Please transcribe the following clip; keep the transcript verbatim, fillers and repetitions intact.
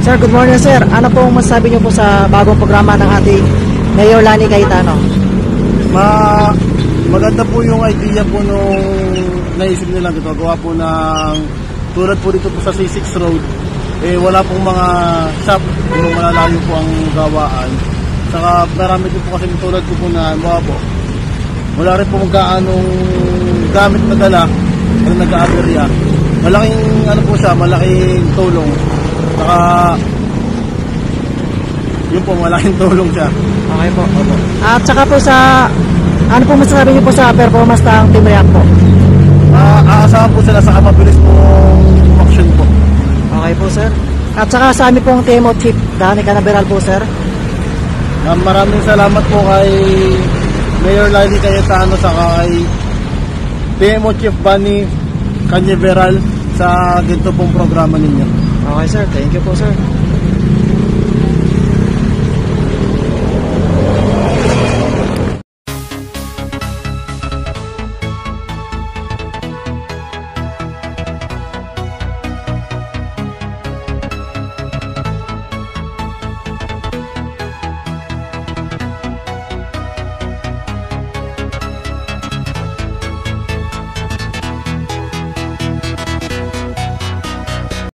Sir, good morning sir. Ano pong masasabi niyo po sa bagong programa ng ating Mayor Lani Cayetano? Ma maganda po yung idea po nung naisip nila ito. Gawa po ng tulad po dito po sa C six Road, eh wala pong mga shop, puro malalayo po ang gawaan. Saka marami din po kasi tulad po po na mga po, wala rin po magkaanong gamit na dala pag nag-aaberya. Malaking ano po siya, malaking tulong. Saka yun po, malaking tulong siya. Okay po. Opo. At saka po sa, ano po masasabi niyo po sa performance ng Team React po? Uh, aasahan po sila sa mabilis pong action po. Okay po sir. At saka sa amin pong T M O Chief Danny Canaveral po sir. Uh, maraming salamat po kay Mayor Lani Cayetano sa kay T M O Chief Danny Canaveral sa ganito pong programa ninyo. Okay sir, thank you po sir.